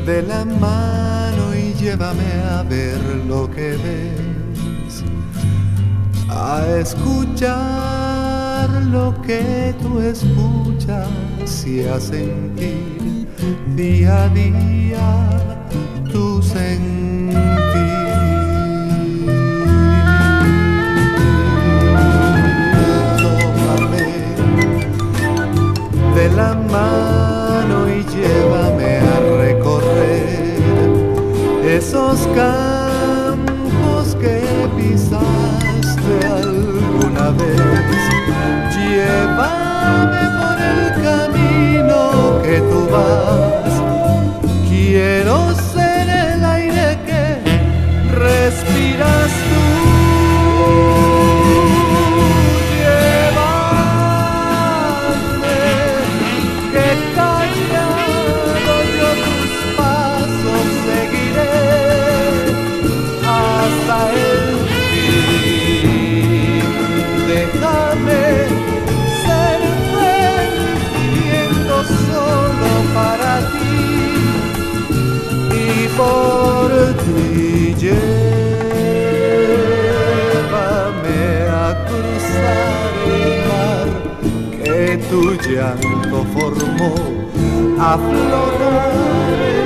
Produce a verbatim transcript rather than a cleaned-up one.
de la mano y llévame a ver lo que ves, a escuchar lo que tú escuchas y a sentir día a día tu sentir. Tómame de la mano y llévame a recorrer esos campos que pisaste alguna vez. Llévame por el camino que tú vas. Quiero ser el aire que respiras tú. Llévame, que callado yo tus pasos seguiré hasta el fin. Déjame ser feliz viviendo solo para ti y por ti. Llévame a cruzar el mar que tu llanto formó, a flotar